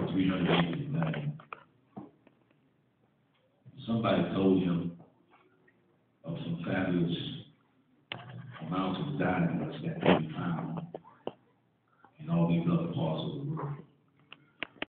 380 name. Somebody told him of some fabulous amounts of diamonds that can be found in all these other parts of the world.